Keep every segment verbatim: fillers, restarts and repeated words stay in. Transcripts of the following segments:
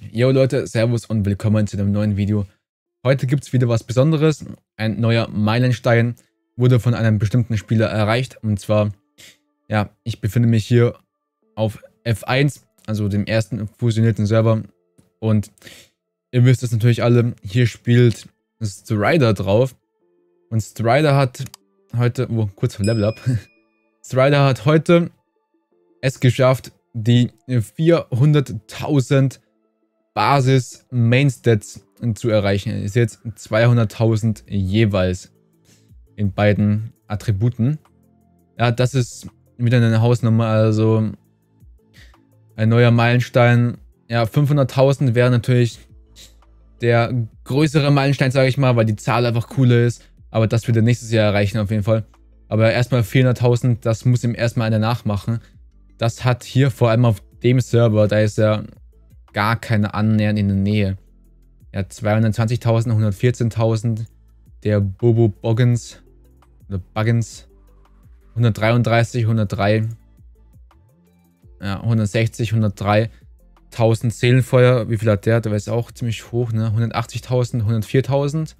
Yo Leute, Servus und willkommen zu einem neuen Video. Heute gibt es wieder was Besonderes. Ein neuer Meilenstein wurde von einem bestimmten Spieler erreicht. Und zwar, ja, ich befinde mich hier auf F eins, also dem ersten fusionierten Server. Und ihr wisst es natürlich alle, hier spielt Strider drauf. Und Strider hat heute, oh, kurz vor Level Up. Strider hat heute es geschafft, die vierhunderttausend Basis Mainstats zu erreichen. Ist jetzt zweihunderttausend jeweils in beiden Attributen. Ja, das ist wieder eine Hausnummer, also ein neuer Meilenstein. Ja, fünfhunderttausend wäre natürlich der größere Meilenstein, sage ich mal, weil die Zahl einfach cooler ist. Aber das wird er nächstes Jahr erreichen auf jeden Fall. Aber erstmal vierhunderttausend, das muss ihm erstmal einer nachmachen. Das hat hier vor allem auf dem Server, da ist er gar keine annähernd in der Nähe. Ja, zweihundertzwanzigtausend, hundertvierzehntausend. Der Bobo Boggins oder Buggins hundertdreiunddreißig, hundertdrei. Ja, hundertsechzig, hundertdrei. tausend Seelenfeuer. Wie viel hat der? Der ist auch ziemlich hoch, ne? hundertachtzigtausend, hundertviertausend.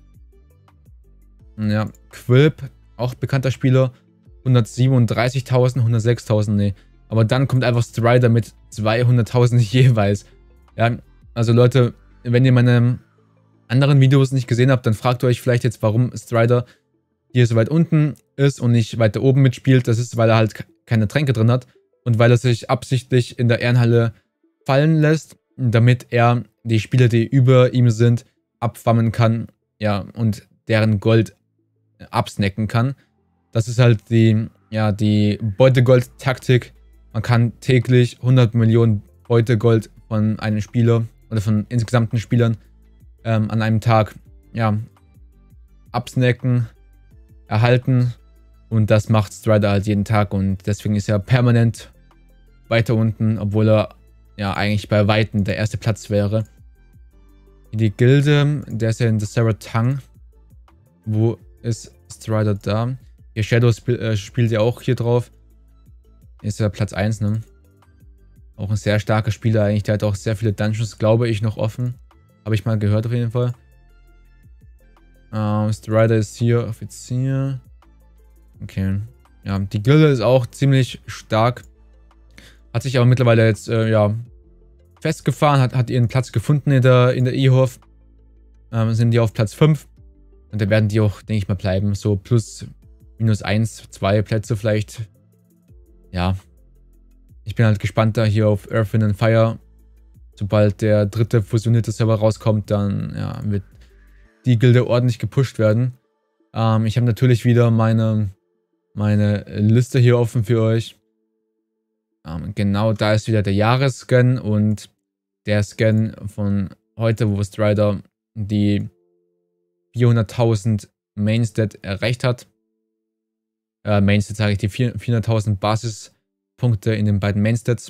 Ja, Quilp, auch bekannter Spieler. hundertsiebenunddreißigtausend, hundertsechstausend, ne. Aber dann kommt einfach Strider mit zweihunderttausend jeweils. Ja, also Leute, wenn ihr meine anderen Videos nicht gesehen habt, dann fragt ihr euch vielleicht jetzt, warum Strider hier so weit unten ist und nicht weiter oben mitspielt. Das ist, weil er halt keine Tränke drin hat und weil er sich absichtlich in der Ehrenhalle fallen lässt, damit er die Spieler, die über ihm sind, abfammen kann, ja, und deren Gold absnacken kann. Das ist halt die, ja, die Beutegold-Taktik. Man kann täglich hundert Millionen Beutegold von einem Spieler oder von insgesamten Spielern ähm, an einem Tag, ja, absnacken, erhalten, und das macht Strider halt jeden Tag und deswegen ist er permanent weiter unten, obwohl er ja eigentlich bei Weitem der erste Platz wäre. Die Gilde, der ist ja in The Sarah Tongue. Wo ist Strider da? Hier Shadow sp äh, spielt ja auch hier drauf. Ist ja Platz eins, ne? Auch ein sehr starker Spieler eigentlich. Der hat auch sehr viele Dungeons, glaube ich, noch offen. Habe ich mal gehört auf jeden Fall. Uh, Strider ist hier Offizier. Okay. Ja, die Gilde ist auch ziemlich stark. Hat sich aber mittlerweile jetzt, äh, ja, festgefahren. Hat, hat ihren Platz gefunden in der, in der E-Hof. Ähm, sind die auf Platz fünf. Und da werden die auch, denke ich mal, bleiben. So plus, minus eins, zwei Plätze vielleicht. Ja. Ich bin halt gespannt da hier auf Earth, Wind and Fire. Sobald der dritte fusionierte Server rauskommt, dann ja, wird die Gilde ordentlich gepusht werden. Ähm, ich habe natürlich wieder meine, meine Liste hier offen für euch. Ähm, genau, da ist wieder der Jahresscan und der Scan von heute, wo Strider die vierhunderttausend Mainstat erreicht hat. Äh, Mainstat sage ich, die vierhunderttausend Basispunkte in den beiden Mainstats.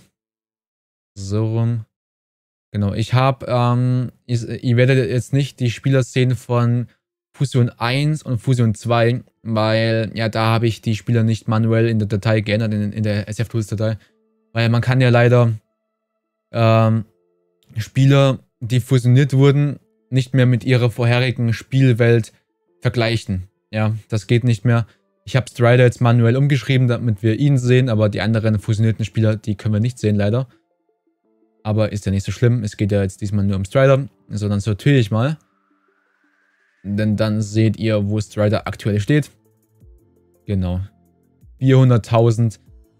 So rum. Genau, ich habe, ähm, ihr werdet jetzt nicht die Spieler sehen von Fusion eins und Fusion zwei, weil, ja, da habe ich die Spieler nicht manuell in der Datei geändert, in, in der S F Tools Datei. Weil man kann ja leider ähm, Spieler, die fusioniert wurden, nicht mehr mit ihrer vorherigen Spielwelt vergleichen. Ja, das geht nicht mehr. Ich habe Strider jetzt manuell umgeschrieben, damit wir ihn sehen, aber die anderen fusionierten Spieler, die können wir nicht sehen, leider. Aber ist ja nicht so schlimm. Es geht ja jetzt diesmal nur um Strider. So, dann sortiere ich mal. Denn dann seht ihr, wo Strider aktuell steht. Genau. vierhunderttausend.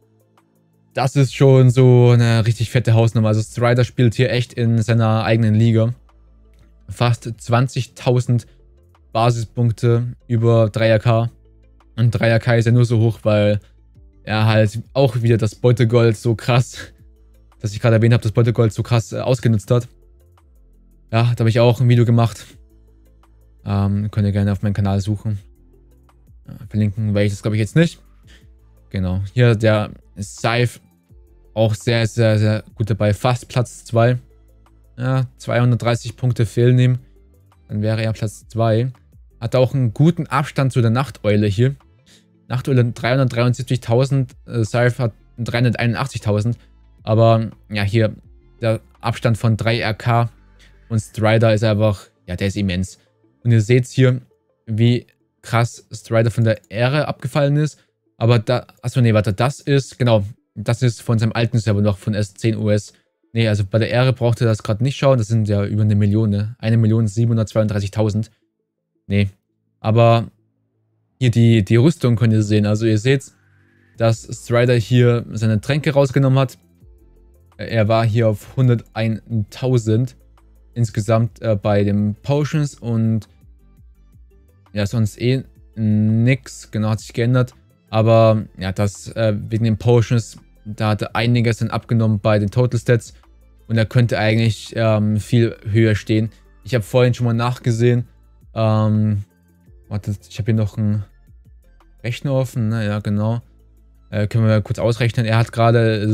Das ist schon so eine richtig fette Hausnummer. Also Strider spielt hier echt in seiner eigenen Liga. Fast zwanzigtausend Basispunkte über Dreier K. Und Dreier K ist ja nur so hoch, weil er halt auch wieder das Beutegold so krass, das ich gerade erwähnt habe, das Beutegold so krass äh, ausgenutzt hat. Ja, da habe ich auch ein Video gemacht. Ähm, könnt ihr gerne auf meinem Kanal suchen. Ja, verlinken werde ich das, glaube ich, jetzt nicht. Genau. Hier der Scythe. Auch sehr, sehr, sehr gut dabei. Fast Platz zwei. Ja, zweihundertdreißig Punkte fehlen ihm. Dann wäre er Platz zwei. Hat auch einen guten Abstand zu der Nachteule hier. Nachteule dreihundertdreiundsiebzigtausend. Äh, Scythe hat dreihunderteinundachtzigtausend. Aber ja, hier der Abstand von drei R K Und Strider ist einfach, ja, der ist immens. Und ihr seht hier, wie krass Strider von der Ehre abgefallen ist. Aber da, achso, nee, warte, das ist, genau, das ist von seinem alten Server noch, von S zehn U S. Nee, also bei der Ehre braucht ihr das gerade nicht schauen, das sind ja über eine Million, ne? eine Million siebenhundertzweiunddreißigtausend. Nee, aber hier die, die Rüstung könnt ihr sehen. Also ihr seht, dass Strider hier seine Tränke rausgenommen hat. Er war hier auf hunderteintausend insgesamt äh, bei den Potions und ja, sonst eh nix, genau, hat sich geändert. Aber ja, das äh, wegen den Potions, da hatte einiges dann abgenommen bei den Total Stats und er könnte eigentlich ähm, viel höher stehen. Ich habe vorhin schon mal nachgesehen. Ähm, warte, ich habe hier noch einen Rechner offen, ne? Ja, genau. Äh, können wir kurz ausrechnen. Er hat gerade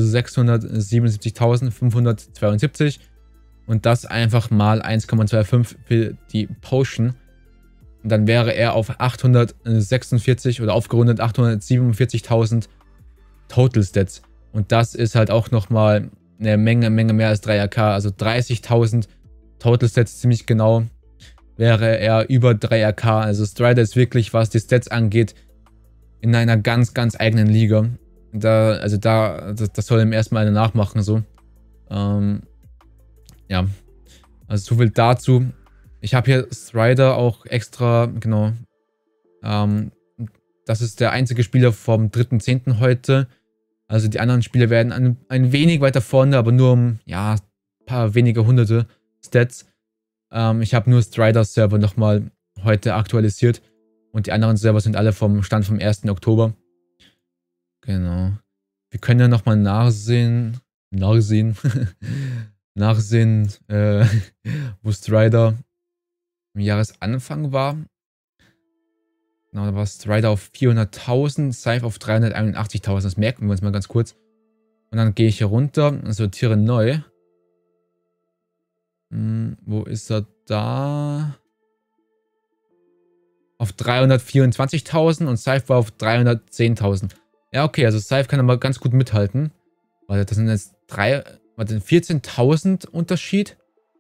sechshundertsiebenundsiebzigtausendfünfhundertzweiundsiebzig und das einfach mal eins Komma fünfundzwanzig für die Potion. Und dann wäre er auf achthundertsechsundvierzig oder aufgerundet achthundertsiebenundvierzigtausend Total Stats. Und das ist halt auch nochmal eine Menge, Menge mehr als drei R K. Also dreißigtausend Total Stats ziemlich genau wäre er über drei R K. Also Strider ist wirklich, was die Stats angeht, in einer ganz, ganz eigenen Liga. Da, also da, das, das soll ihm erstmal eine nachmachen, so. Ähm, ja, also so viel dazu. Ich habe hier Strider auch extra, genau. Ähm, das ist der einzige Spieler vom dritten zehnten heute. Also die anderen Spieler werden ein, ein wenig weiter vorne, aber nur um, ja, ein paar wenige hunderte Stats. Ähm, ich habe nur Striders Server nochmal heute aktualisiert. Und die anderen Server sind alle vom Stand vom ersten Oktober. Genau. Wir können ja nochmal nachsehen. Nachsehen. nachsehen, äh, wo Strider im Jahresanfang war. Genau, da war Strider auf vierhunderttausend, Scythe auf dreihunderteinundachtzigtausend. Das merken wir uns mal ganz kurz. Und dann gehe ich hier runter und sortiere neu. Hm, wo ist er da? Auf dreihundertvierundzwanzigtausend und Scythe war auf dreihundertzehntausend. Ja, okay, also Scythe kann aber ganz gut mithalten. Warte, das sind jetzt drei, warte, vierzehntausend Unterschied.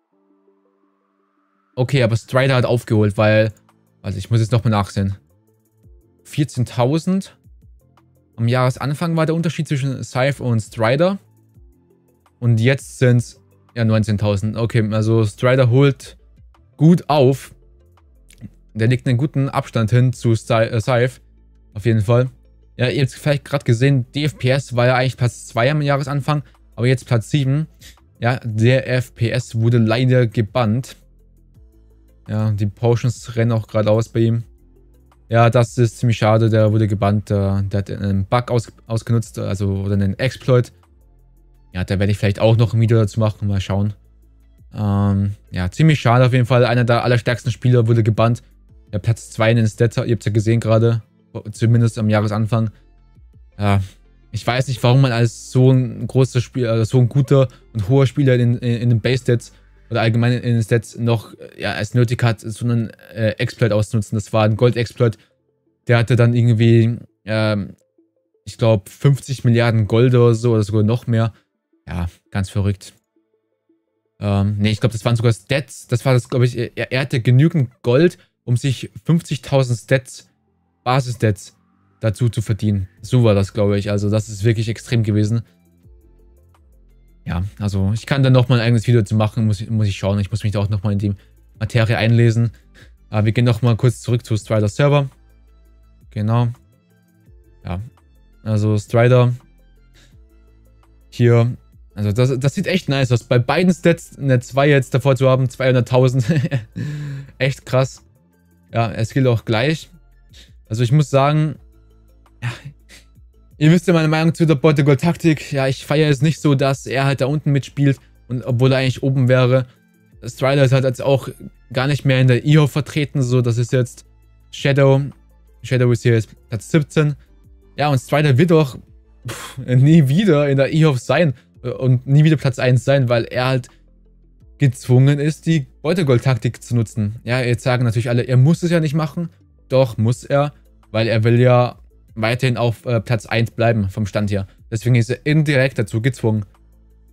Okay, aber Strider hat aufgeholt, weil, also ich muss jetzt nochmal nachsehen. vierzehntausend. Am Jahresanfang war der Unterschied zwischen Scythe und Strider. Und jetzt sind es ja neunzehntausend. Okay, also Strider holt gut auf. Der legt einen guten Abstand hin zu Scythe. Auf jeden Fall. Ja, ihr habt vielleicht gerade gesehen, D F P S war ja eigentlich Platz zwei am Jahresanfang. Aber jetzt Platz sieben. Ja, der F P S wurde leider gebannt. Ja, die Potions rennen auch gerade aus bei ihm. Ja, das ist ziemlich schade. Der wurde gebannt. Der, der hat einen Bug aus, ausgenutzt. Also, oder einen Exploit. Ja, da werde ich vielleicht auch noch ein Video dazu machen. Mal schauen. Ähm, ja, ziemlich schade auf jeden Fall. Einer der allerstärksten Spieler wurde gebannt. Der Platz zwei in den Stats, ihr habt es ja gesehen gerade. Zumindest am Jahresanfang. Ja, ich weiß nicht, warum man als so ein großer Spieler, also so ein guter und hoher Spieler in, in, in den Base-Stats oder allgemein in den Stats noch ja, es nötig hat, so einen äh, Exploit auszunutzen. Das war ein Gold-Exploit. Der hatte dann irgendwie, ähm, ich glaube, fünfzig Milliarden Gold oder so, oder sogar noch mehr. Ja, ganz verrückt. Ähm, ne, ich glaube, das waren sogar Stats. Das war das, glaube ich, er, er hatte genügend Gold, um sich fünfzigtausend Stats, Basis-Stats dazu zu verdienen. So war das, glaube ich. Also das ist wirklich extrem gewesen. Ja, also ich kann da nochmal ein eigenes Video zu machen, muss ich, muss ich schauen. Ich muss mich da auch nochmal in die Materie einlesen. Aber wir gehen nochmal kurz zurück zu Strider Server. Genau. Ja, also Strider. Hier, also das, das sieht echt nice aus. Bei beiden Stats eine zwei jetzt davor zu haben, zweihunderttausend. Echt krass. Ja, es gilt auch gleich. Also ich muss sagen, ja, ihr wisst ja meine Meinung zu der Beutegold-Taktik. Ja, ich feiere es nicht so, dass er halt da unten mitspielt. Und obwohl er eigentlich oben wäre. Strider ist halt jetzt auch gar nicht mehr in der E O vertreten. So, das ist jetzt Shadow. Shadow ist hier jetzt Platz siebzehn. Ja, und Strider wird doch pff, nie wieder in der E O sein. Und nie wieder Platz eins sein, weil er halt gezwungen ist, die Beutegold-Taktik zu nutzen. Ja, jetzt sagen natürlich alle, er muss es ja nicht machen. Doch, muss er, weil er will ja weiterhin auf äh, Platz eins bleiben vom Stand her. Deswegen ist er indirekt dazu gezwungen.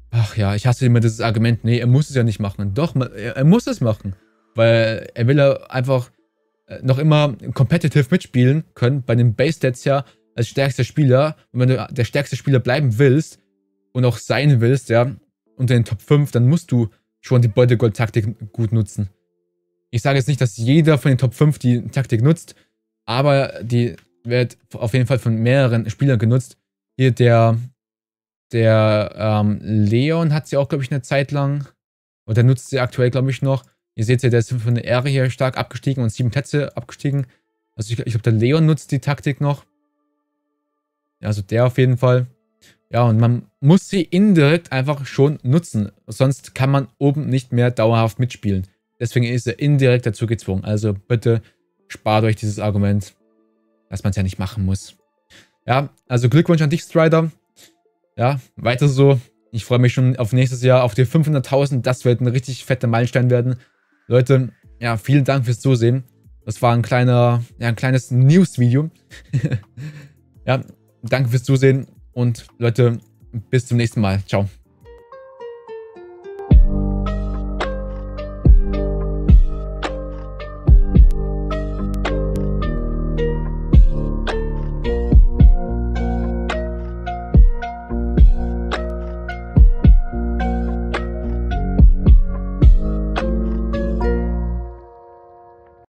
Ach ja, ich hasse immer dieses Argument, nee, er muss es ja nicht machen. Doch, er, er muss es machen. Weil er will ja einfach noch immer competitive mitspielen können, bei den Base-Stats ja als stärkster Spieler. Und wenn du der stärkste Spieler bleiben willst und auch sein willst, ja, unter den Top fünf, dann musst du schon die Beutegold-Taktik gut nutzen. Ich sage jetzt nicht, dass jeder von den Top fünf die Taktik nutzt, aber die wird auf jeden Fall von mehreren Spielern genutzt. Hier der, der ähm, Leon hat sie auch, glaube ich, eine Zeit lang, oder nutzt sie aktuell, glaube ich, noch. Ihr seht ja, der ist von der Ehre hier stark abgestiegen und sieben Plätze abgestiegen. Also ich, ich glaube, der Leon nutzt die Taktik noch. Ja, also der auf jeden Fall. Ja, und man muss sie indirekt einfach schon nutzen. Sonst kann man oben nicht mehr dauerhaft mitspielen. Deswegen ist er indirekt dazu gezwungen. Also bitte spart euch dieses Argument, dass man es ja nicht machen muss. Ja, also Glückwunsch an dich, Strider. Ja, weiter so. Ich freue mich schon auf nächstes Jahr, auf die fünfhunderttausend. Das wird ein richtig fetter Meilenstein werden. Leute, ja, vielen Dank fürs Zusehen. Das war ein kleiner, ja, ein kleines News-Video. Ja, danke fürs Zusehen und Leute, bis zum nächsten Mal. Ciao.